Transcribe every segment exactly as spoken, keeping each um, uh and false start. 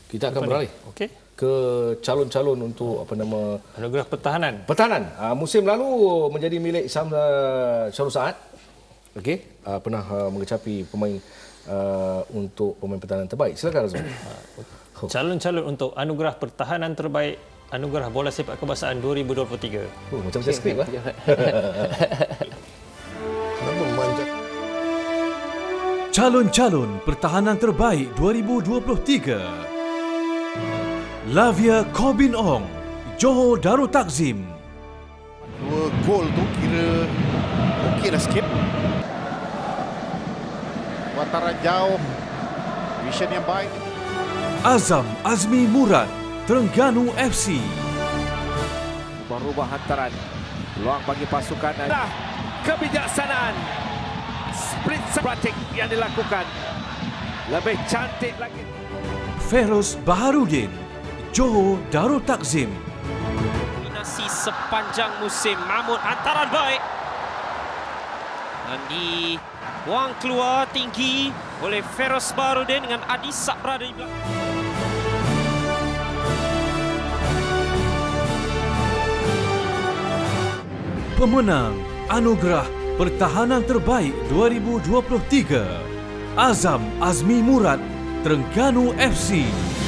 Kita akan beralih okay. ke calon-calon untuk apa nama anugerah pertahanan. Pertahanan. Uh, musim lalu menjadi milik Sam uh, Syarul Saad. Okey, uh, pernah uh, mengecapi pemain uh, untuk pemain pertahanan terbaik. Silakan Azman. Uh, calon-calon untuk anugerah pertahanan terbaik anugerah bola sepak kebangsaan dua ribu dua puluh tiga. Oh, macam macam skrip lah. Calon-calon pertahanan terbaik dua ribu dua puluh tiga. Lavia Corbin Ong, Johor Darul Takzim. Dua gol tu kira okey dah sikit. Wataran jauh, vision yang baik. Azam Azmi Murad, Terengganu F C. Merubah hantaran, peluang bagi pasukan. Dah kebijaksanaan sprint pratik yang dilakukan lebih cantik lagi. Feroz Baharudin, Johor Darul Takzim. Dominasi sepanjang musim, namun hantaran baik dan dibuang keluar tinggi oleh Feroz Baharudin dengan Adisa berada di belakang. Pemenang anugerah pertahanan terbaik dua ribu dua puluh tiga, Azam Azmi Murad, Terengganu F C.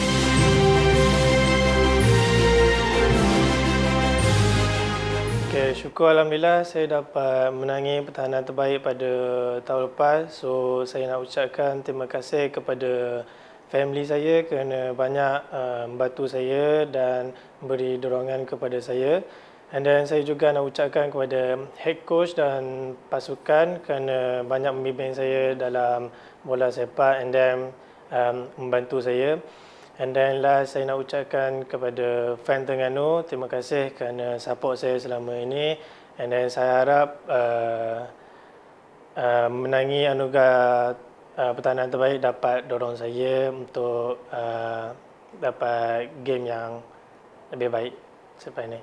Okay, syukur Alhamdulillah saya dapat menangi pertahanan terbaik pada tahun lepas. So saya nak ucapkan terima kasih kepada family saya kerana banyak uh, membantu saya dan beri dorongan kepada saya. And then saya juga nak ucapkan kepada head coach dan pasukan kerana banyak membimbing saya dalam bola sepak and then um, membantu saya. And then last saya nak ucapkan kepada fan Terengganu, terima kasih kerana support saya selama ini. And then saya harap uh, uh, menangi anugerah uh, pertahanan terbaik dapat dorong saya untuk uh, dapat game yang lebih baik selepas ini.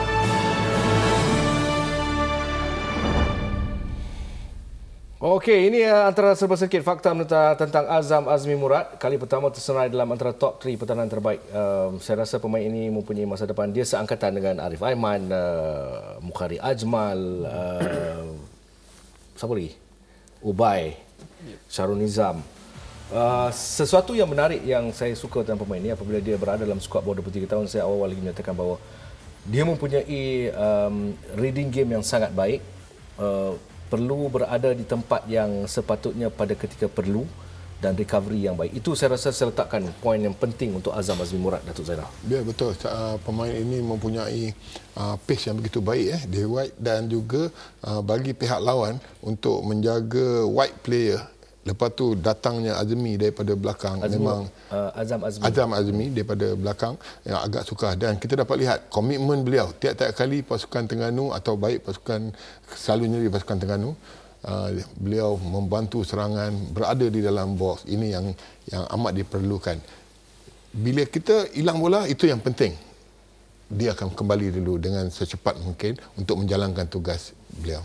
Okey, ini antara serba sedikit fakta tentang Azam Azmi Murad. Kali pertama tersenarai dalam antara top tiga pertahanan terbaik. Uh, saya rasa pemain ini mempunyai masa depan. Dia seangkatan dengan Arif Aiman, uh, Mukhari Ajmal, uh, siapa lagi? Ubay, Syarul Nizam. Uh, sesuatu yang menarik yang saya suka tentang pemain ini apabila dia berada dalam skuad bawah dua puluh tiga tahun, saya awal-awal lagi menyatakan bahawa dia mempunyai um, reading game yang sangat baik. Uh, perlu berada di tempat yang sepatutnya pada ketika perlu dan recovery yang baik. Itu saya rasa saya letakkan poin yang penting untuk Azam Azmi Murad, Datuk Zainal. Ya, betul. Uh, pemain ini mempunyai uh, pace yang begitu baik eh, dia wide dan juga uh, bagi pihak lawan untuk menjaga wide player. Lepas tu datangnya Azmi daripada belakang, Azmi, memang uh, Azam Azmi. Azam Azmi daripada belakang yang agak sukar, dan kita dapat lihat komitmen beliau tiap-tiap kali pasukan Terengganu atau baik pasukan selalunya di pasukan Terengganu, uh, beliau membantu serangan, berada di dalam box. Ini yang yang amat diperlukan. Bila kita hilang bola, itu yang penting. Dia akan kembali dulu dengan secepat mungkin untuk menjalankan tugas beliau.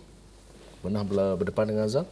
Pernah berdepan dengan Azam?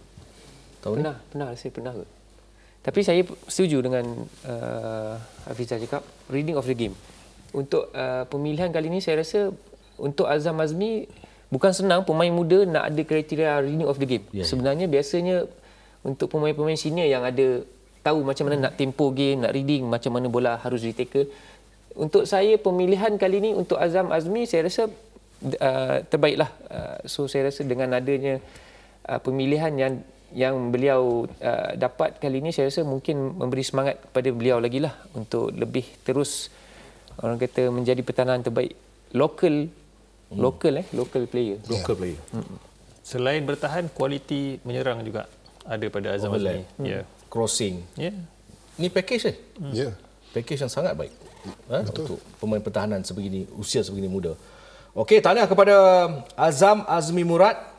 Tahu pernah, ni? pernah, saya pernah. Tapi saya setuju dengan uh, Hafizah cakap, reading of the game. Untuk uh, pemilihan kali ini, saya rasa untuk Azam Azmi, bukan senang pemain muda nak ada kriteria reading of the game. Yeah, Sebenarnya yeah. biasanya untuk pemain-pemain senior yang ada tahu macam mana nak tempo game, nak reading, macam mana bola harus di-tackle. Untuk saya, pemilihan kali ini untuk Azam Azmi, saya rasa uh, terbaiklah. Uh, so, saya rasa dengan adanya uh, pemilihan yang yang beliau uh, dapat kali ini, saya rasa mungkin memberi semangat kepada beliau lagi lah untuk lebih terus orang kata menjadi pertahanan terbaik lokal, hmm. lokal eh local player. Local player. Hmm. Selain bertahan, kualiti menyerang juga ada pada Azam Azmi. Hmm. Yeah. Crossing. Yeah. Ini package eh? Hmm. Yeah. Package yang sangat baik. Ha? Untuk pemain pertahanan sebegini, usia sebegini muda. Okey, tahniah kepada Azam Azmi Murad.